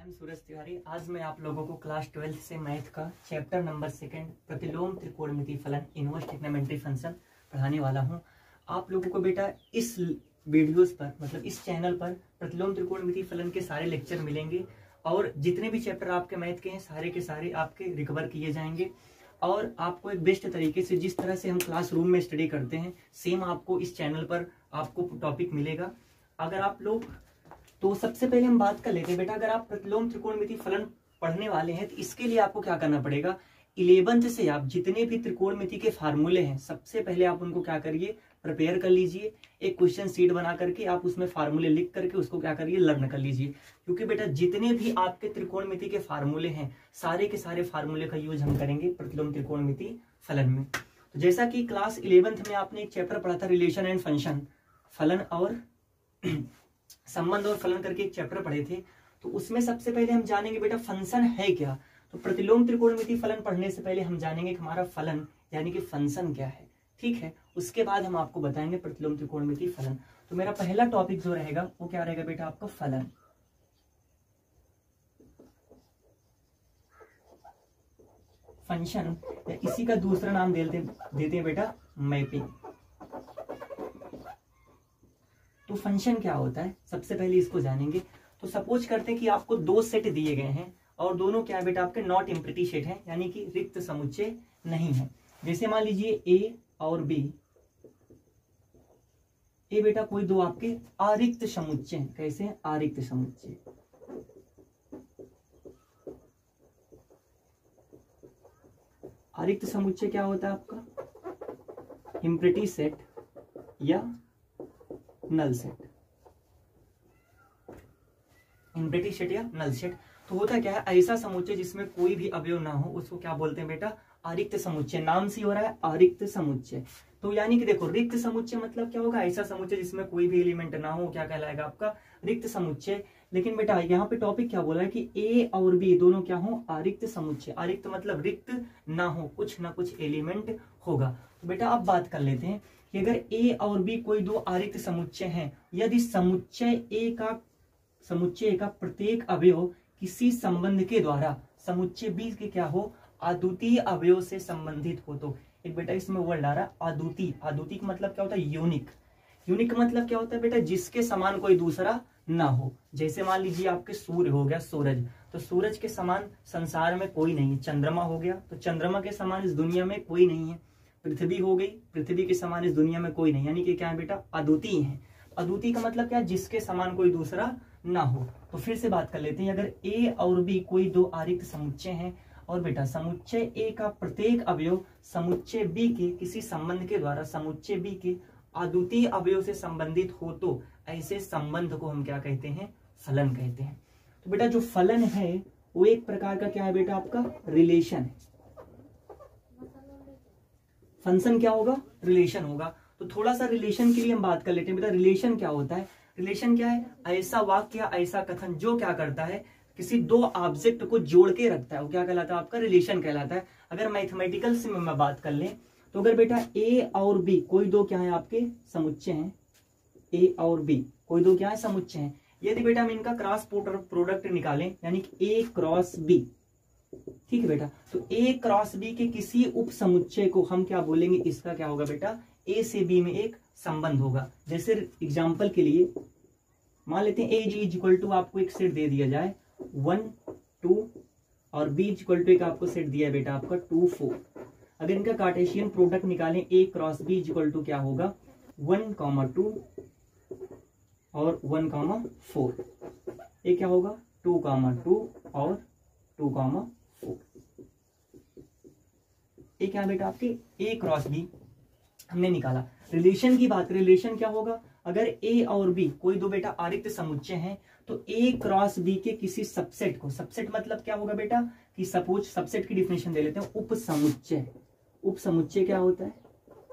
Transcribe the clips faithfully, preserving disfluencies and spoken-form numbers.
I am सूरज तिवारी। आज मैं आप लोगों को क्लास ट्वेल्थ से मैथ का चैप्टर नंबर सेकंड प्रतिलोम त्रिकोणमिति फलन इनवर्स ट्रिग्नोमेट्री फंक्शन पढ़ाने वाला हूं। आप लोगों को बेटा इस वीडियोस पर मतलब इस चैनल पर प्रतिलोम त्रिकोणमिति फलन के सारे लेक्चर मिलेंगे और जितने भी चैप्टर आपके मैथ के हैं सारे के सारे आपके रिकवर किए जाएंगे और आपको एक बेस्ट तरीके से जिस तरह से हम क्लासरूम में स्टडी करते हैं सेम आपको इस चैनल पर आपको टॉपिक मिलेगा। अगर आप लोग तो सबसे पहले हम बात कर लेते हैं बेटा, अगर आप प्रतिलोम त्रिकोणमिति फलन पढ़ने वाले हैं तो इसके लिए आपको क्या करना पड़ेगा, इलेवेंथ से आप जितने भी त्रिकोणमिति के फार्मूले हैं सबसे पहले आप उनको क्या करिए, प्रिपेयर कर लीजिए। एक क्वेश्चन सीट बना करके आप उसमें फार्मूले लिख करके उसको क्या करिए, लर्न कर लीजिए। क्योंकि बेटा जितने भी आपके त्रिकोणमिति के फार्मूले हैं सारे के सारे फार्मूले का यूज हम करेंगे प्रतिलोम त्रिकोणमिति फलन में। तो जैसा कि क्लास इलेवेंथ में आपने एक चैप्टर पढ़ा था रिलेशन एंड फंक्शन, फलन और संबंध और फलन करके एक चैप्टर पढ़े थे, तो उसमें सबसे पहले हम जानेंगे बेटा फंक्शन है क्या। तो प्रतिलोम त्रिकोणमिति फलन पढ़ने से पहले हम जानेंगे कि हमारा फलन यानी कि फंक्शन क्या है, ठीक है। उसके बाद हम आपको बताएंगे प्रतिलोम त्रिकोणमिति फलन। तो मेरा पहला टॉपिक जो रहेगा वो क्या रहेगा बेटा, आपका फलन। फंक्शन या इसी का दूसरा नाम देते देते हैं बेटा मैपिंग। तो फंक्शन क्या होता है सबसे पहले इसको जानेंगे। तो सपोज करते हैं कि आपको दो सेट दिए गए हैं और दोनों क्या है बेटा आपके नॉट एम्प्टी सेट हैं, यानी कि रिक्त समुच्चय नहीं है। जैसे मान लीजिए ए और बी, ए बेटा कोई दो आपके अरिक्त समुच्चय हैं। कैसे हैं, अरिक्त समुच्चय। अरिक्त समुच्चय क्या होता है आपका, एम्प्टी सेट या नल सेट। एम्प्टी सेट या नल सेट तो होता क्या है, ऐसा समुच्चय जिसमें कोई भी अवयव ना हो उसको क्या बोलते हैं बेटा, अरिक्त समुच्चय। नाम से हो रहा है अरिक्त समुच्चय। तो यानी कि देखो रिक्त समुच्चय मतलब क्या होगा, ऐसा समुच्चय जिसमें कोई भी एलिमेंट ना हो, क्या कहलाएगा आपका रिक्त समुच्चय। लेकिन बेटा यहाँ पे टॉपिक क्या बोला है कि ए और बी दोनों क्या हो, अरिक्त समुच्चय। अरिक्त मतलब रिक्त ना हो, कुछ ना कुछ एलिमेंट होगा। तो बेटा अब बात कर लेते हैं कि अगर ए और बी कोई दो अरिक्त समुच्चय हैं, यदि समुच्चय ए का समुच्चय का प्रत्येक अवयव किसी संबंध के द्वारा समुच्चय बी के क्या हो, अद्वितीय अवयव से संबंधित हो। तो एक बेटा इसमें वर्ड आ रहा है अद्वितीय। अद्वितीय का मतलब क्या होता है, यूनिक। यूनिक का मतलब क्या होता है बेटा, जिसके समान कोई दूसरा ना हो। जैसे मान लीजिए आपके सूर्य हो गया, सूरज, तो सूरज के समान संसार में कोई नहीं है। चंद्रमा हो गया तो चंद्रमा के समान इस दुनिया में कोई नहीं है। पृथ्वी हो गई, पृथ्वी के समान इस दुनिया में कोई नहीं, यानी कि क्या है बेटा, अद्वितीय है। अद्वितीय का मतलब क्या है, जिसके समान कोई दूसरा ना हो। तो फिर से बात कर लेते हैं, अगर ए और बी कोई दो अरिक्त समुच्चय हैं और बेटा समुच्चय ए का प्रत्येक अवयव समुच्चय बी के किसी संबंध के द्वारा समुच्चय बी के अद्वितीय अवयव से संबंधित हो, तो ऐसे संबंध को हम क्या कहते हैं, फलन कहते हैं। तो बेटा जो फलन है वो एक प्रकार का क्या है बेटा, आपका रिलेशन है। फंक्शन क्या होगा, रिलेशन होगा। तो थोड़ा सा रिलेशन के लिए हम बात कर लेते हैं बेटा, रिलेशन क्या होता है। रिलेशन क्या है, ऐसा वाक्य या ऐसा कथन जो क्या करता है, किसी दो ऑब्जेक्ट को जोड़ के रखता है, वो क्या कहलाता है, आपका रिलेशन कहलाता है। अगर मैथमेटिकल से मैं बात कर लें तो अगर बेटा ए और बी कोई दो क्या है आपके समुच्चय हैं, ए और बी कोई दो क्या है समुच्चय हैं, यदि बेटा हम इनका क्रॉस प्रोडक्ट निकालें यानी कि ए क्रॉस बी, ठीक है बेटा, तो ए क्रॉस बी के किसी उप समुच्चय को हम क्या बोलेंगे, इसका क्या होगा बेटा, ए से बी में एक संबंध होगा। जैसे एग्जांपल के लिए मान लेते हैं ए इज इक्वल टू आपको एक सेट दे दिया जाए वन टू और बी इज इक्वल टू एक आपको सेट दिया है बेटा आपका टू फोर। अगर इनका कार्टेशियन प्रोडक्ट निकालें A cross B is equal to क्या होगा, वन कॉमा टू और वन कॉमा फोर। ये क्या होगा, टू कॉमा टू और टू कॉमा फोर। ये क्या बेटा आपके ए क्रॉस बी हमने निकाला। रिलेशन की बात करें, रिलेशन क्या होगा, अगर ए और बी कोई दो बेटा अरिक्त समुच्चय हैं तो ए क्रॉस बी के किसी सबसेट को, सबसेट मतलब क्या होगा बेटा, कि सपोज सबसेट की डिफिनेशन दे लेते हैं, उप समुच्चय। उप समुच्चय क्या होता है,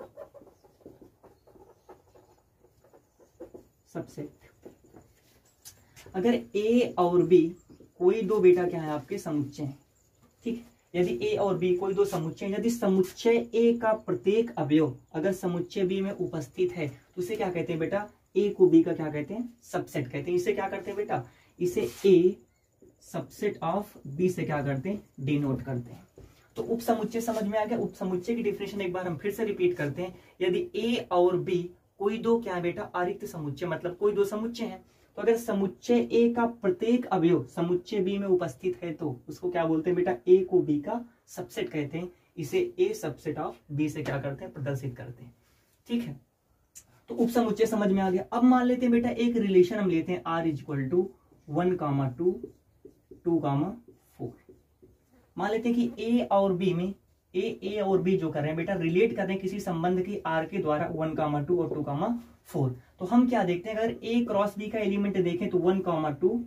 सबसेट। अगर ए और बी कोई दो बेटा क्या है आपके समुच्चय हैं, ठीक। यदि ए और बी कोई दो समुच्चय, यदि समुच्चय ए का प्रत्येक अवयव अगर समुच्चय बी में उपस्थित है तो उसे क्या कहते हैं बेटा, ए को बी का क्या कहते हैं, सबसेट कहते हैं। इसे क्या करते हैं बेटा, इसे ए सबसेट ऑफ बी से क्या करते हैं, डिनोट करते हैं। तो उप समुच्चय समझ में आ गया। उप समुच्चय की डिफिनेशन एक बार हम फिर से रिपीट करते हैं। यदि ए और बी कोई दो क्या है बेटा, अरिक्त समुच्चय, मतलब कोई दो समुच्चय हैं, तो अगर समुच्चय ए का प्रत्येक अवयव समुच्चय बी में उपस्थित है तो उसको क्या बोलते हैं बेटा, ए को बी का सबसेट कहते हैं। इसे ए सबसेट ऑफ बी से क्या करते हैं, प्रदर्शित करते हैं। ठीक है, तो उप समुच्चय समझ में आ गया। अब मान लेते हैं बेटा एक रिलेशन हम लेते हैं R is equal to one comma two two comma four. मान लेते हैं कि ए और बी में ए ए और बी जो कर रहे हैं बेटा, रिलेट कर रहे हैं किसी संबंध के आर के द्वारा वन कामा टू और टू कामा फोर। तो हम क्या देखते हैं, अगर ए क्रॉस बी का एलिमेंट देखें तो वन कामा टू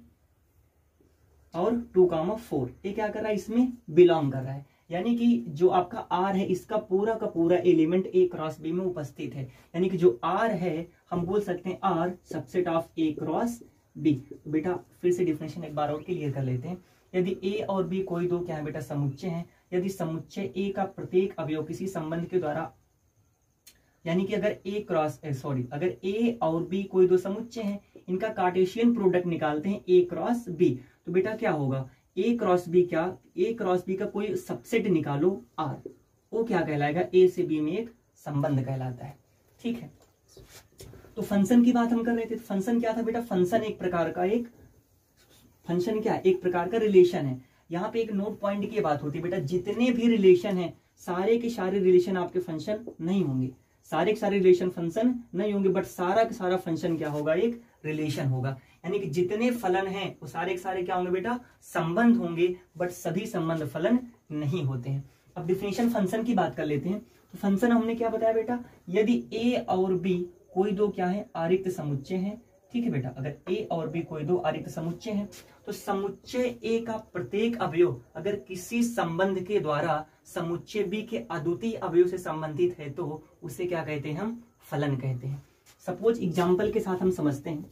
और टू कामा फोर, ये क्या कर रहा है, इसमें बिलोंग कर रहा है। यानी कि जो आपका आर है इसका पूरा का पूरा एलिमेंट ए क्रॉस बी में उपस्थित है। यानी कि जो आर है हम बोल सकते हैं R subset of A cross B. बेटा फिर से डिफिनेशन एक बार और क्लियर कर लेते हैं। यदि ए और बी कोई दो क्या है बेटा, समुच्चय हैं। यदि समुच्चय ए का प्रत्येक अवयव किसी संबंध के द्वारा, यानी कि अगर ए क्रॉस सॉरी अगर ए और बी कोई दो समुच्चय हैं, इनका कार्टेशियन प्रोडक्ट निकालते हैं ए क्रॉस बी, तो बेटा क्या होगा, ए क्रॉस बी क्या, ए क्रॉस बी का कोई सबसेट निकालो आर, वो क्या कहलाएगा, ए से बी में एक संबंध कहलाता है। ठीक है, तो फंक्शन की बात हम कर रहे थे। तो फंक्शन क्या था बेटा, फंक्शन एक प्रकार का एक फंक्शन क्या है, एक प्रकार का रिलेशन है। यहाँ पे एक नोट पॉइंट की बात होती है बेटा, जितने भी रिलेशन है सारे के सारे रिलेशन आपके फंक्शन नहीं होंगे, सारे के सारे रिलेशन फंक्शन नहीं होंगे, बट सारा का सारा फंक्शन क्या होगा, एक रिलेशन होगा। यानी कि जितने फलन हैं वो सारे के सारे क्या होंगे बेटा, संबंध होंगे, बट सभी संबंध फलन नहीं होते हैं। अब डिफिनेशन फंक्शन की बात कर लेते हैं। तो फंक्शन हमने क्या बताया बेटा, यदि ए और बी कोई दो क्या है, आरिक्त समुच्चय हैं। ठीक है बेटा, अगर ए और बी कोई दो आरिक्त समुच्चय हैं, तो समुच्चय ए का प्रत्येक अवयव अगर किसी संबंध के द्वारा समुच्चय बी के अद्वितीय अवयव से संबंधित है तो उसे क्या कहते हैं, हम फलन कहते हैं। सपोज एग्जाम्पल के साथ हम समझते हैं।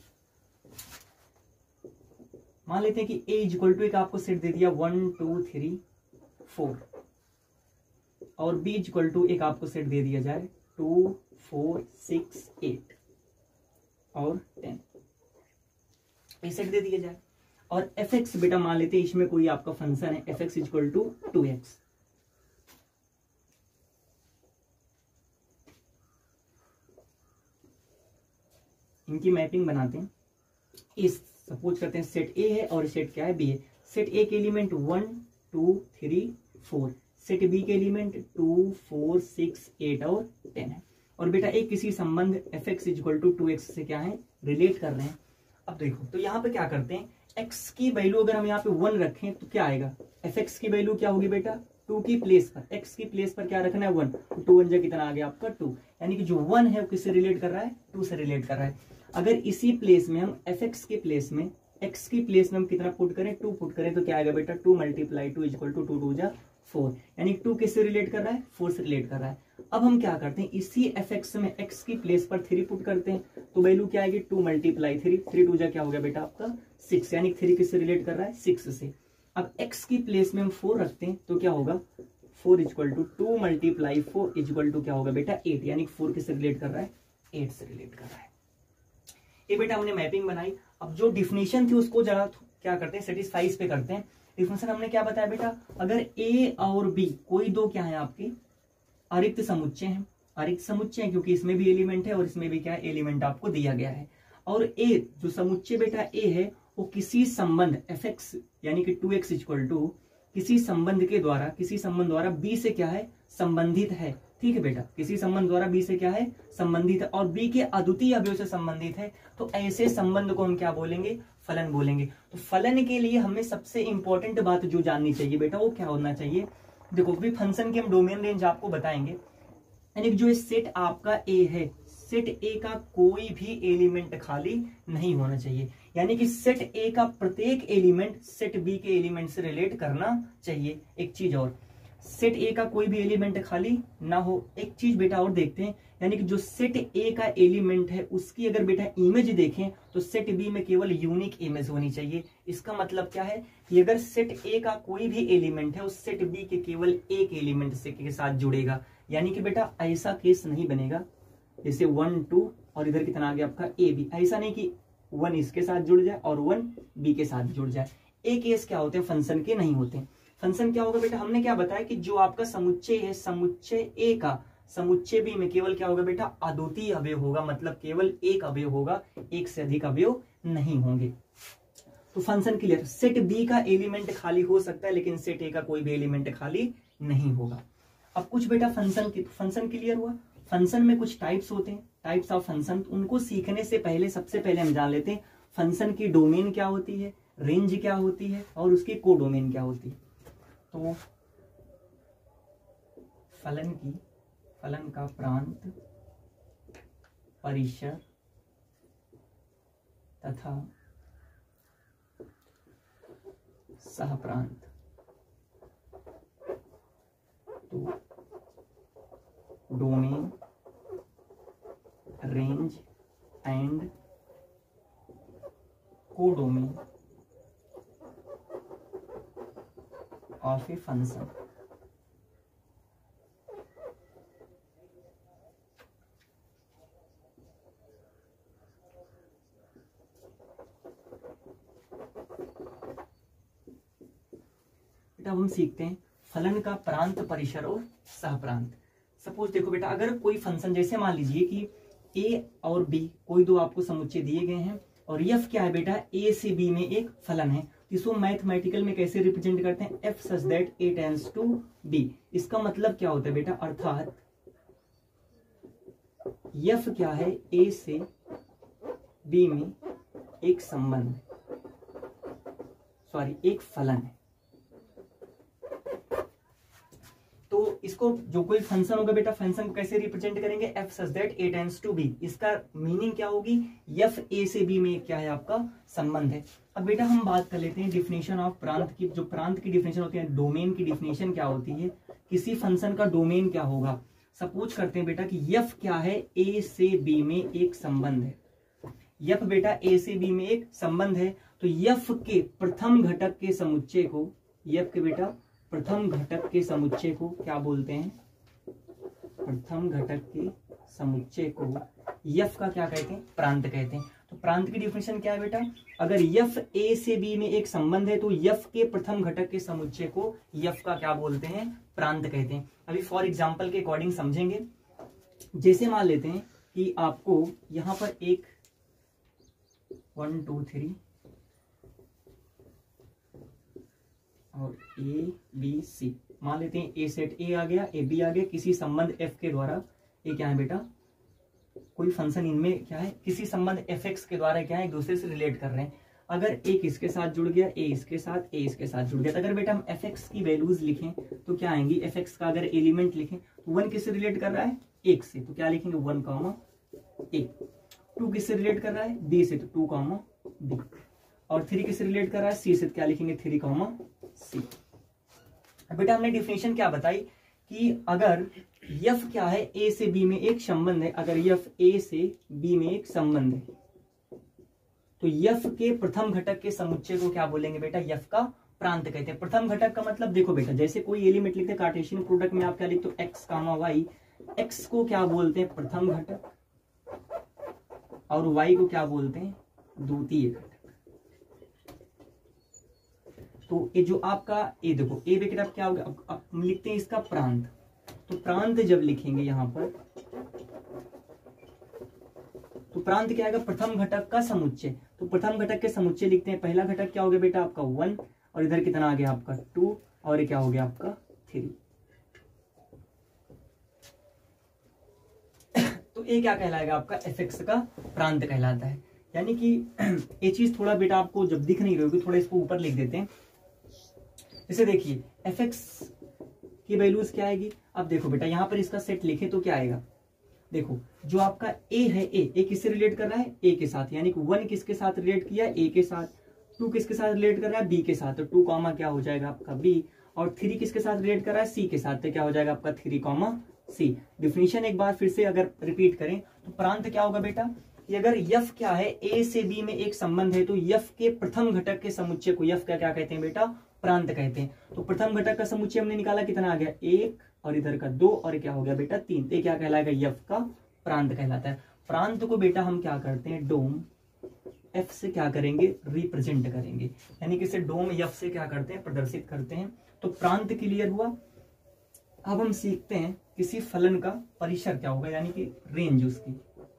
मान लेते हैं कि ए इज इक्वल टू एक आपको सेट दे दिया वन टू थ्री फोर, और बी इज इक्वल टू एक आपको सेट दे दिया जाए टू फोर सिक्स एट और टेन, ये सेट दे दिया जाए। और एफ एक्स बेटा मान लेते हैं इसमें कोई आपका फंक्शन है, F X is equal to two X. इनकी मैपिंग बनाते हैं। इस सपोज करते हैं सेट ए है और सेट क्या है, बी है। सेट ए के element one two three four, set B के element two four six eight और टेन है। और बेटा एक किसी संबंध F X is equal to two X से क्या है, रिलेट कर रहे हैं। अब देखो तो यहाँ पे क्या करते हैं, x की वैल्यू अगर हम यहाँ पे वन रखें तो क्या आएगा, एफ एक्स की वैल्यू क्या होगी बेटा, टू की प्लेस पर, x की प्लेस पर क्या रखना है, वन। टू वन जा कितना आ गया आपका टू, यानी कि जो वन है वो किससे रिलेट कर रहा है, टू से रिलेट कर रहा है। अगर इसी प्लेस में हम एफ एक्स के प्लेस में x की प्लेस में हम कितना पुट करें, टू पुट करें, तो क्या आएगा बेटा, two multiply two is equal to two two जा फोर, यानी टू किससे रिलेट कर रहा है, फोर से रिलेट कर रहा है। अब हम क्या करते हैं, इसी एफ एक्स में x की प्लेस पर थ्री पुट करते हैं, तो वैल्यू क्या आएगी, two multiply three, three two जा क्या हो गया बेटा आपका सिक्स, यानी थ्री किससे रिलेट कर रहा है, सिक्स से। अब x की प्लेस में हम फोर रखते हैं तो क्या होगा, four equal to two multiply four equal to क्या होगा बेटा एट, यानी फोर किससे रिलेट कर रहा है, एट से रिलेट कर रहा है। ये बेटा हमने मैपिंग बनाई। अब जो डिफिनेशन थी उसको जरा क्या करते हैं, सेटिस्फाइज पे करते हैं। डिफिनेशन हमने क्या बताया बेटा, अगर a और b कोई दो क्या है आपके अरिक्त समुच्चय हैं, अरिक्त समुच्चय है क्योंकि इसमें भी एलिमेंट है और इसमें भी क्या है, एलिमेंट आपको दिया गया है। और a जो समुच्चय बेटा a है वो किसी संबंध एफ एक्स यानी कि टू एक्स इक्वल टू किसी संबंध के द्वारा किसी संबंध द्वारा b से क्या है, संबंधित है। ठीक है बेटा, किसी संबंध द्वारा b से क्या है, संबंधित है, और b के अद्वितीय अवयव से संबंधित है, तो ऐसे संबंध को हम क्या बोलेंगे, फलन बोलेंगे। तो फलन के लिए हमें सबसे इंपॉर्टेंट बात जो जाननी चाहिए बेटा वो क्या होना चाहिए, देखो भी फंक्शन की हम डोमेन रेंज आपको बताएंगे। यानी जो सेट आपका ए है, सेट ए का कोई भी एलिमेंट खाली नहीं होना चाहिए, यानी कि सेट ए का प्रत्येक एलिमेंट सेट बी के एलिमेंट से रिलेट करना चाहिए। एक चीज और, सेट ए का कोई भी एलिमेंट खाली ना हो। एक चीज बेटा और देखते हैं, यानी कि जो सेट ए का एलिमेंट है उसकी अगर बेटा इमेज देखें तो सेट बी में केवल यूनिक इमेज होनी चाहिए। इसका मतलब क्या है कि अगर सेट ए का कोई भी एलिमेंट है उस सेट बी के केवल एक एलिमेंट से के साथ जुड़ेगा, यानी कि बेटा ऐसा केस नहीं बनेगा जैसे वन टू और इधर कितना आ गया आपका ए बी, ऐसा नहीं कि वन इसके साथ जुड़ जाए और वन बी के साथ जुड़ जाए। ए केस क्या होते हैं, फंक्शन के नहीं होते। फंक्शन क्या होगा बेटा, हमने क्या बताया कि जो आपका समुच्चय है, समुच्चय ए का समुच्चय बी में केवल क्या होगा बेटा, अद्वितीय अवयव होगा, मतलब केवल एक अवयव होगा, एक से अधिक अवयव नहीं होंगे। तो फंक्शन क्लियर। सेट बी का एलिमेंट खाली हो सकता है, लेकिन सेट ए का कोई भी एलिमेंट खाली नहीं होगा। अब कुछ बेटा फंक्शन की, फंक्शन क्लियर हुआ। फंक्शन में कुछ टाइप्स होते हैं, टाइप्स ऑफ फंक्शन। उनको सीखने से पहले सबसे पहले हम जान लेते हैं फंक्शन की डोमेन क्या होती है, रेंज क्या होती है, और उसकी कोडोमेन क्या होती है। तो फलन की फलन का प्रांत, परिसर तथा सहप्रांत। तो domain, range and codomain of a function. बेटा अब हम सीखते हैं फलन का प्रांत, परिसर और सहप्रांत। सपोज देखो बेटा, अगर कोई फंक्शन, जैसे मान लीजिए कि ए और बी कोई दो आपको समुच्चय दिए गए हैं, और एफ क्या है बेटा, ए से बी में एक फलन है। इसको मैथमेटिकल में कैसे रिप्रेजेंट करते हैं, F such that A tends to B. इसका मतलब क्या होता है बेटा, अर्थात एफ क्या है, ए से बी में एक संबंध, सॉरी एक फलन है। तो इसको जो कोई फंक्शन होगा बेटा, फंक्शन को कैसे रिप्रेजेंट करेंगे, F such that A tends to B. इसका मीनिंग क्या होगी, एफ ए से बी में क्या है आपका संबंध है। अब बेटा हम बात कर लेते हैं डिफिनेशन ऑफ प्रांत की। जो प्रांत की डिफिनेशन होती है, डोमेन की डिफिनेशन क्या होती है, किसी फंक्शन का डोमेन क्या होगा। सपोज करते हैं बेटा कि एफ क्या है, ए से बी में एक संबंध है। एफ बेटा ए से बी में एक संबंध है, तो एफ के प्रथम घटक के समुच्चय को, एफ के बेटा प्रथम घटक के समुच्चय को क्या बोलते हैं, प्रथम घटक के समुच्चय को एफ का क्या कहते हैं, प्रांत कहते हैं। तो प्रांत की डिफिनेशन क्या है बेटा, अगर एफ ए से बी में एक संबंध है तो एफ के प्रथम घटक के समुच्चय को एफ का क्या बोलते हैं, प्रांत कहते हैं। अभी फॉर एग्जांपल के अकॉर्डिंग समझेंगे। जैसे मान लेते हैं कि आपको यहां पर एक वन टू थ्री और ए बी सी मान लेते हैं, ए सेट ए आ गया, ए बी आ गया, किसी संबंध एफ के द्वारा, ये क्या है बेटा, कोई फंक्शन इनमें क्या है, किसी संबंध एफ एक्स के द्वारा क्या है, एक दूसरे से रिलेट कर रहे हैं। अगर एक इसके साथ जुड़ गया, ए इसके साथ, ए इसके साथ जुड़ गया, तो अगर बेटा हम एफ एक्स की वैल्यूज लिखें तो क्या आएंगी, एफ एक्स का अगर एलिमेंट लिखें तो वन किससे रिलेट कर रहा है, एक से, तो क्या लिखेंगे वन कॉमा एक। टू किससे रिलेट कर रहा है, बी से, तो टू कॉमा बी। और थ्री किससे रिलेट कर रहा है, सी से, तो क्या लिखेंगे थ्री कॉमा सी। बेटा हमने डिफिनेशन क्या बताई कि अगर एफ क्या है, ए से बी में एक संबंध है, अगर एफ ए से बी में एक संबंध है तो एफ के प्रथम घटक के समुच्चय को क्या बोलेंगे बेटा, एफ का प्रांत कहते हैं। प्रथम घटक का मतलब देखो बेटा, जैसे कोई एलिमेंट लिखते हैं कार्टेशियन प्रोडक्ट में, आप क्या लिखते हो, एक्स कामा वाई, एक्स को क्या बोलते हैं, प्रथम घटक, और वाई को क्या बोलते हैं, द्वितीय घटक। तो ये जो आपका ए देखो, ए बेटा क्या होगा, अब, अब हम लिखते हैं इसका प्रांत। तो प्रांत जब लिखेंगे यहां पर, तो प्रांत क्या आएगा, प्रथम घटक का समुच्चय। तो प्रथम घटक के समुच्चय लिखते हैं, पहला घटक क्या हो गया बेटा आपका वन, और इधर कितना आ गया आपका टू, और ये क्या हो गया आपका थ्री। तो ये क्या कहलाएगा आपका, एफ एक्स का प्रांत कहलाता है। यानी कि ये चीज थोड़ा बेटा आपको जब दिख नहीं रही होगी, थोड़ा इसको ऊपर लिख देते हैं। जैसे देखिए एफ एक्स की वैल्यूज क्या आएगी, अब देखो बेटा यहां पर इसका सेट लिखे तो क्या आएगा, देखो जो आपका ए है, ए ए किससे रिलेट कर रहा है, ए के साथ, यानी कि वन किसके साथ रिलेट किया, ए के साथ। टू किसके साथ रिलेट कर रहा है, बी के साथ, तो टू कॉमा क्या हो जाएगा आपका बी। और थ्री किसके साथ रिलेट कर रहा है, सी के साथ, तो क्या हो जाएगा आपका थ्री कॉमा सी। डिफिनेशन एक बार फिर से अगर रिपीट करें तो प्रांत क्या होगा बेटा, कि अगर यफ क्या है, ए से बी में एक संबंध है तो यफ के प्रथम घटक के समुच्चय को यफ का क्या कहते हैं बेटा, प्रांत कहते हैं। तो प्रथम घटक का समुच्चय हमने निकाला, कितना आ गया एक, और इधर का दो, और क्या हो गया बेटा तीन। ये क्या कहलाएगा, यफ का प्रांत कहलाता है। प्रांत को बेटा हम क्या करते हैं, डोम एफ से क्या करेंगे, रिप्रेजेंट करेंगे, यानी कि इसे डोम एफ से क्या करते हैं, प्रदर्शित करते हैं। तो प्रांत क्लियर हुआ। अब हम सीखते हैं किसी फलन का परिसर क्या होगा, यानी कि रेंज उसकी।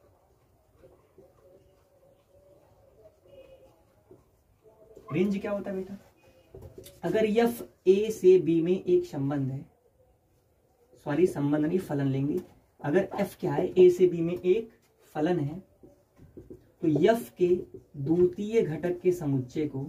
रेंज क्या होता है बेटा, अगर एफ ए से बी में एक संबंध है, सॉरी संबंध नहीं फलन लेंगे, अगर एफ क्या है, ए से बी में एक फलन है, तो एफ के द्वितीय घटक के समुच्चय को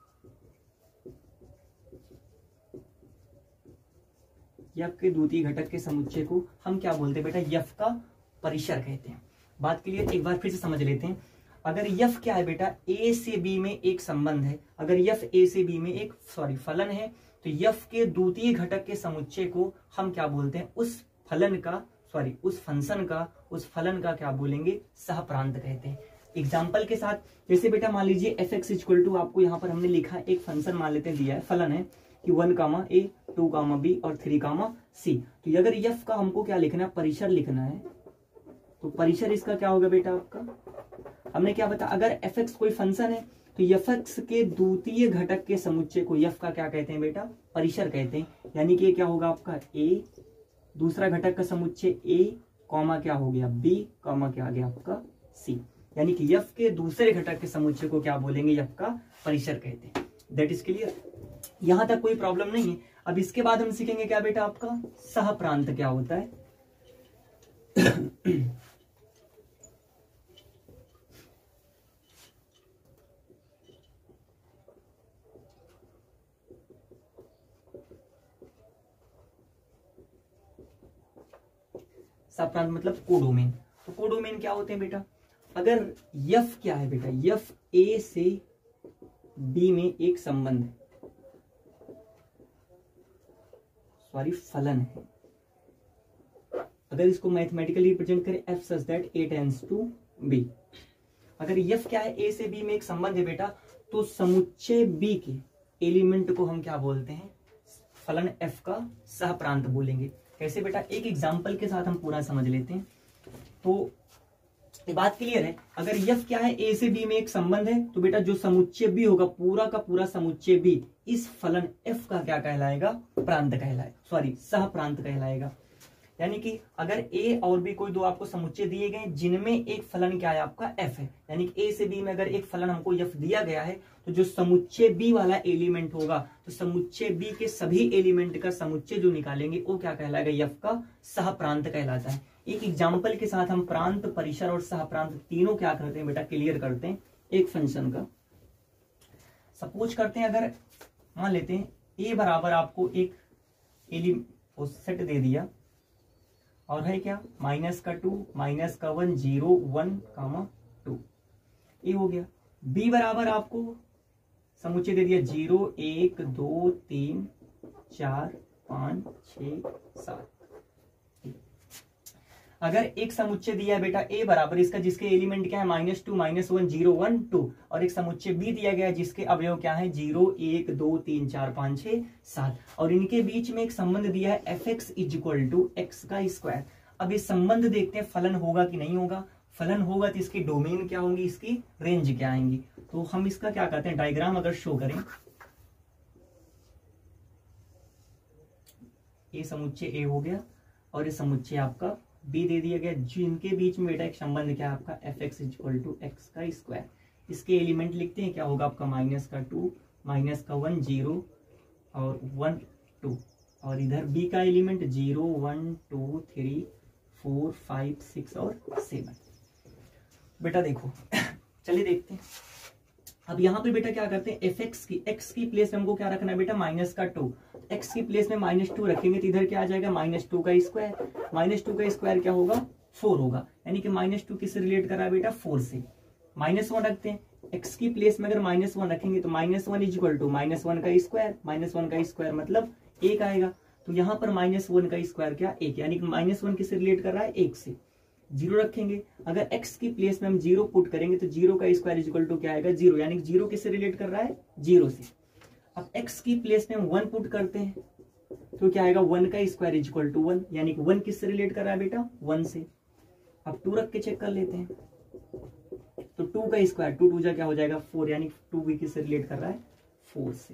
एफ के द्वितीय घटक के समुच्चय को हम क्या बोलते हैं बेटा, एफ का परिसर कहते हैं। बात क्लियर, एक बार फिर से समझ लेते हैं। अगर एफ क्या है बेटा, ए से बी में एक संबंध है, अगर एफ ए से बी में एक सॉरी फलन है, तो एफ के द्वितीय घटक के समुच्चय को हम क्या बोलते हैं, उस फलन का सॉरी उस फंक्शन का, उस फलन का क्या बोलेंगे, सहप्रांत कहते हैं। एग्जाम्पल के साथ, जैसे बेटा मान लीजिए एफ एक्स इक्वल टू, आपको यहाँ पर हमने लिखा है एक फंक्शन मान लेते हैं, दिया है फलन है कि one comma A, two comma B और थ्री कामा सी। तो अगर एफ का हमको क्या लिखना है, परिसर लिखना है, तो परिसर इसका क्या होगा बेटा आपका, हमने क्या बताया, अगर एफ एक्स कोई फंक्शन है तो एफ एक्स के द्वितीय घटक के समुच्चय को एफ का क्या कहते हैं बेटा, परिसर कहते हैं। यानी कि क्या होगा आपका ए, दूसरा घटक का समुच्चय ए, कॉमा क्या हो गया बी, कॉमा क्या आ गया आपका सी, यानी कि एफ के दूसरे घटक के समुच्चय को क्या बोलेंगे, एफ का परिसर कहते हैं। दैट इज क्लियर, यहां तक कोई प्रॉब्लम नहीं है। अब इसके बाद हम सीखेंगे क्या बेटा, आपका सहप्रांत क्या होता है। सहप्रांत मतलब कोडोमेन। तो कोडोमेन क्या होते हैं बेटा, अगर एफ क्या है बेटा, एफ ए से बी में एक संबंध है, सॉरी फलन है, अगर इसको मैथमेटिकली रिप्रेजेंट करें F such that A tends to B, अगर एफ क्या है, ए से बी में एक संबंध है बेटा, तो समुच्चय बी के एलिमेंट को हम क्या बोलते हैं, फलन एफ का सहप्रांत बोलेंगे। कैसे बेटा, एक एग्जाम्पल के साथ हम पूरा समझ लेते हैं। तो ये बात क्लियर है, अगर एफ क्या है, ए से बी में एक संबंध है, तो बेटा जो समुच्चय बी होगा, पूरा का पूरा समुच्चय बी इस फलन एफ का क्या कहलाएगा, प्रांत कहलाएगा, सॉरी सहप्रांत कहलाएगा। यानी कि अगर ए और बी कोई दो आपको समुच्चय दिए गए जिनमें एक फलन क्या है आपका एफ है, यानी कि ए से बी में अगर एक फलन हमको एफ दिया गया है, तो जो समुच्चय बी वाला एलिमेंट होगा, तो समुच्चय बी के सभी एलिमेंट का समुच्चय जो निकालेंगे वो क्या कहलाएगा, एफ का सहप्रांत कहलाता है। एक एग्जाम्पल के साथ हम प्रांत, परिसर और सहप्रांत तीनों क्या करते हैं बेटा, क्लियर करते हैं एक फंक्शन का। सपोज करते हैं, अगर मान लेते हैं ए बराबर आपको एक एलिमेंट सेट दे दिया, और है क्या, माइनस का टू, माइनस का one, zero, one comma two, ये हो गया। बी बराबर आपको समुच्चय दे दिया जीरो, एक, दो, तीन, चार, पांच, छ, सात। अगर एक समुच्चय दिया है बेटा ए बराबर इसका, जिसके एलिमेंट क्या है, minus two, minus one, zero, one, two, और एक समुच्चय बी दिया गया है जिसके अवयव क्या है, जीरो, एक, दो, तीन, चार, पांच, छह, सात, और इनके बीच में एक संबंध दिया है F X is equal to X का स्क्वायर। अब ये संबंध देखते हैं फलन होगा कि नहीं होगा। फलन होगा तो इसकी डोमेन क्या होंगी, इसकी रेंज क्या आएंगी। तो हम इसका क्या कहते हैं, डायग्राम अगर शो करें, ये समुच्चय ए हो गया और ये समुच्चय आपका बी दे दिया गया, जिनके बीच में बेटा एक संबंध क्या है आपका, F X equal to X का स्क्वायर। इसके एलिमेंट लिखते हैं, क्या होगा आपका, माइनस का टू, माइनस का वन, जीरो और वन, टू, और इधर बी का element zero, one, two, three, four, five, six और सेवन। बेटा देखो चलिए देखते हैं। अब यहाँ पे बेटा क्या करते हैं, एफ एक्स की एक्स की प्लेस में हमको क्या रखना है बेटा, माइनस का टू, एक्स की प्लेस में माइनस टू रखेंगे तो इधर क्या आ जाएगा, माइनस टू का स्क्वायर। माइनस टू का स्क्वायर क्या होगा, फोर होगा, यानी कि माइनस टू किससे रिलेट कर रहा है बेटा, फोर से। माइनस वन रखते हैं, एक्स की प्लेस में अगर माइनस वन रखेंगे तो minus one is equal to minus one का स्क्वायर, माइनस वन का स्क्वायर मतलब एक आएगा, तो यहाँ पर माइनस वन का स्क्वायर क्या, एक, यानी कि माइनस वन किससे रिलेट कर रहा है, एक से। जीरो रखेंगे, अगर x की प्लेस में हम जीरो पुट करेंगे तो जीरो का स्क्वायर इक्वल टू क्या आएगा, जीरो, यानी कि जीरो किससे रिलेट कर रहा है, जीरो से। अब x की प्लेस में हम वन पुट करते हैं तो क्या आएगा, वन का स्क्वायर इक्वल टू वन, यानी कि वन किससे रिलेट कर रहा है बेटा, वन से। अब टू रख के चेक कर लेते हैं, तो टू का स्क्वायर, टू टू जा क्या हो जाएगा फोर, यानी टू भी किससे रिलेट कर रहा है, फोर से।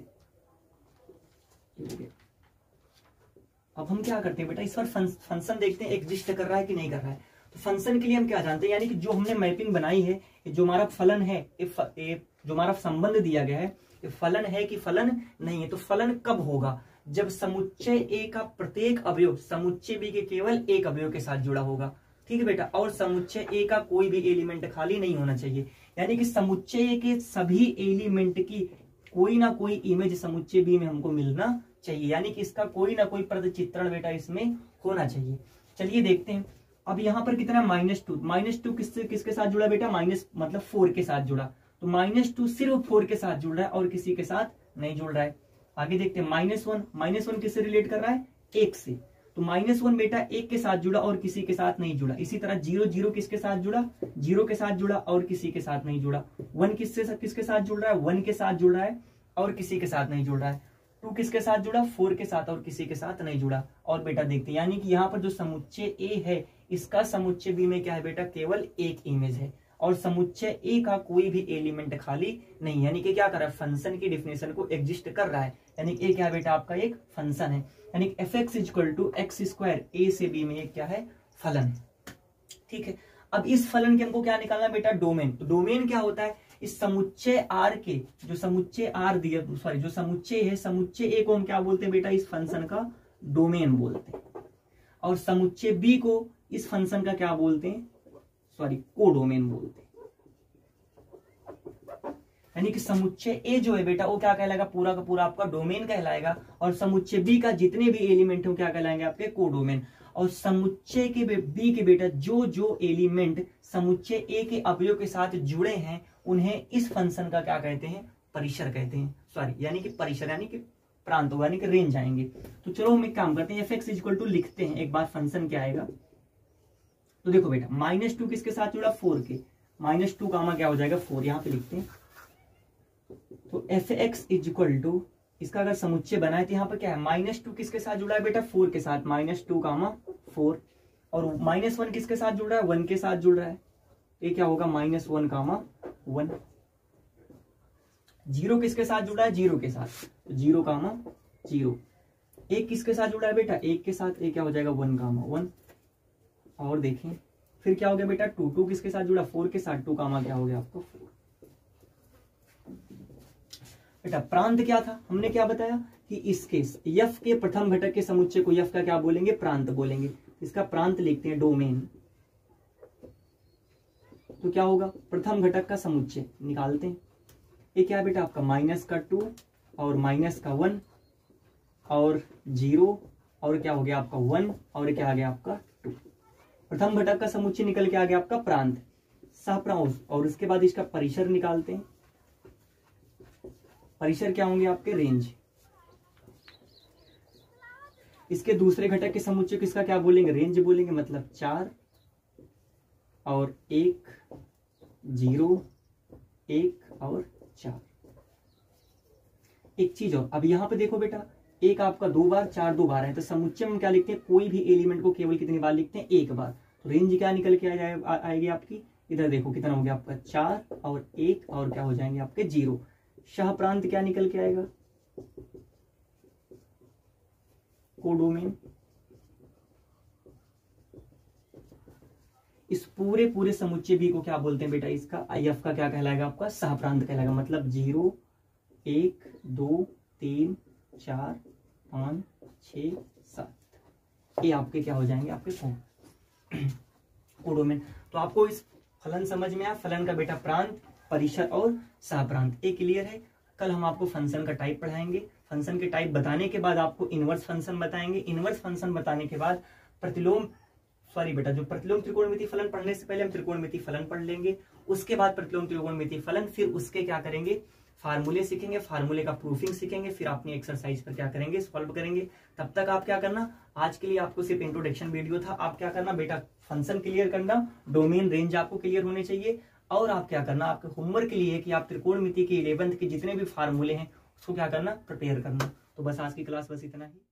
अब हम क्या करते हैं बेटा, इस पर फंक्शन देखते हैं एग्जिस्ट कर रहा है कि नहीं कर रहा है। तो फंक्शन के लिए हम क्या जानते हैं, यानी कि जो हमने मैपिंग बनाई है, जो हमारा फलन है, जो हमारा संबंध दिया गया है, ये फलन है कि फलन नहीं है। तो फलन कब होगा, जब समुच्चय ए का प्रत्येक अवयव समुच्चय बी के केवल एक अवयव के साथ जुड़ा होगा। ठीक है बेटा, और समुच्चय ए का कोई भी एलिमेंट खाली नहीं होना चाहिए, यानी कि समुच्चय ए के सभी एलिमेंट की कोई ना कोई इमेज समुच्चय बी में हमको मिलना चाहिए, यानी कि इसका कोई ना कोई प्रतिचित्रण बेटा इसमें होना चाहिए। चलिए देखते हैं। अब यहाँ पर कितना माइनस टू, माइनस टू किससे किसके साथ जुड़ा बेटा, माइनस मतलब फोर के साथ जुड़ा। तो माइनस टू सिर्फ फोर के साथ जुड़ रहा है और किसी के साथ नहीं जुड़ रहा है। आगे देखते हैं माइनस वन, माइनस वन किससे रिलेट कर रहा है, एक से। तो माइनस वन बेटा एक के साथ जुड़ा और किसी के साथ नहीं जुड़ा। इसी तरह जीरो, जीरो किसके साथ जुड़ा, जीरो के साथ जुड़ा और किसी के साथ नहीं जुड़ा। वन किससे किसके साथ जुड़ रहा है, वन के साथ जुड़ रहा है और किसी के साथ नहीं जुड़ रहा है। टू किसके साथ जुड़ा, फोर के साथ और किसी के साथ नहीं जुड़ा। और बेटा देखते हैं, यानी कि यहाँ पर जो समुच्चय ए है, इसका समुच्चय बी में क्या है बेटा, केवल एक इमेज है और समुच्चय ए का कोई भी एलिमेंट खाली नहीं, यानी कि क्या कर रहा है, फंक्शन की डिफिनेशन को एग्जिस्ट कर रहा है। यानी ए क्या है बेटा, आपका एक फंक्शन है, यानी F X equal to X square, A से बी में एक क्या है, फलन। ठीक है, अब इस फलन के हमको क्या निकालना है बेटा, डोमेन। तो डोमेन क्या होता है, इस समुच्चय आर के, जो समुच्चय आर दिया, सॉरी जो समुच्चय है, समुच्चय ए को हम क्या बोलते हैं बेटा, इस फंक्शन का डोमेन बोलते हैं, और समुच्चय बी को इस फंक्शन का क्या बोलते हैं, सॉरी कोडोमेन बोलते हैं। यानी कि समुच्चय ए जो है बेटा वो क्या कहलाएगा, पूरा का पूरा आपका डोमेन कहलाएगा, और समुच्चय बी का जितने भी एलिमेंट हो क्या कहलाएंगे, आपके कोडोमेन। और समुच्चय के बी के बेटा जो जो एलिमेंट समुच्चय ए के अवयव के साथ जुड़े हैं, उन्हें इस फंक्शन का क्या कहते हैं, परिसर कहते हैं। सॉरी यानी कि परिसर यानी कि प्रांत होगा, यानी कि रेंज आएंगे। तो चलो हम एक काम करते हैं, एफ एक्स इक्वल टू लिखते हैं एक बार फंक्शन क्या आएगा। तो देखो बेटा माइनस टू किसके साथ जुड़ा, फोर के, माइनस टू कामा क्या हो जाएगा, फोर, यहाँ पे लिखते हैं। तो F X is equal to, इसका अगर समुच्चय बनाए तो यहाँ पर क्या है, माइनस टू किसके साथ जुड़ा है बेटा, फोर के साथ, माइनस टू कामा फोर, और माइनस वन किसके साथ जुड़ रहा है, वन के साथ जुड़ रहा है। ये क्या होगा, minus one comma one. Zero किसके साथ जुड़ा है, जीरो के साथ, तो जीरो कामा जीरो। एक किसके साथ जुड़ा है बेटा, एक के साथ, एक क्या हो जाएगा, वन कामा वन। और देखें फिर क्या हो गया बेटा, टू, टू किसके साथ जुड़ा, फोर के साथ, टू कामा क्या हो गया आपको, फोर। बेटा प्रांत क्या था, हमने क्या बताया कि इसके यफ के प्रथम घटक के समुच्चय को यफ का क्या बोलेंगे, प्रांत बोलेंगे। इसका प्रांत लिखते हैं डोमेन। तो क्या होगा, प्रथम घटक का समुच्चय निकालते हैं। ये क्या है बेटा आपका, माइनस का टू और माइनस का वन और जीरो और क्या हो गया आपका वन और क्या आ गया आपका टू। प्रथम घटक का समुच्चय निकल के आ गया आपका प्रांत, सहप्रांत। और उसके बाद इसका परिसर निकालते हैं। परिसर क्या होंगे आपके, रेंज। इसके दूसरे घटक के समुच्चय किसका क्या बोलेंगे, रेंज बोलेंगे, मतलब चार और एक, जीरो, एक और चार। एक चीज और, अब यहां पे देखो बेटा, एक आपका दो बार, चार दो बार है, तो समुच्चय में क्या लिखते हैं, कोई भी एलिमेंट को केवल कितनी बार लिखते हैं, एक बार। तो रेंज क्या निकल के आ जाए आ, आएगी आपकी, इधर देखो कितना हो गया आपका, चार और एक और क्या हो जाएंगे आपके, जीरो। शाह प्रांत क्या निकल के आएगा, कोडोमेन। इस पूरे पूरे समुच्चय बी को क्या बोलते हैं बेटा, इसका आईएफ का क्या कहलाएगा आपका, सह प्रांत कहलाएगा। मतलब जीरो, एक, दो, तीन, चार, पांच, छ, सात, ये आपके क्या हो जाएंगे, आपके कोडोमेन। तो आपको इस फलन समझ में आया, फलन का बेटा प्रांत, परिसर और सहप्रांत। ये क्लियर है। कल हम आपको फंक्शन का टाइप पढ़ाएंगे। फंक्शन के टाइप बताने के बाद आपको इनवर्स फंक्शन बताएंगे। इनवर्स फंक्शन बताने के बाद प्रतिलोम सॉरी बेटा जो प्रतिलोम त्रिकोणमिति फलन पढ़ने से पहले हम त्रिकोणमिति फलन पढ़ लेंगे, उसके बाद प्रतिलोम त्रिकोणमिति फलन, फिर उसके क्या करेंगे, फार्मूले सीखेंगे, फार्मूले का प्रूफिंग सीखेंगे, फिर अपनी एक्सरसाइज पर क्या करेंगे, सॉल्व करेंगे। तब तक आप क्या करना, आज के लिए आपको सिर्फ इंट्रोडक्शन वीडियो था। आप क्या करना बेटा, फंक्शन क्लियर करना, डोमेन रेंज आपको क्लियर होने चाहिए, और आप क्या करना, आपके होमवर्क के लिए कि आप त्रिकोणमिति के इलेवेंथ के जितने भी फार्मूले हैं उसको क्या करना, प्रिपेयर करना। तो बस आज की क्लास बस इतना ही।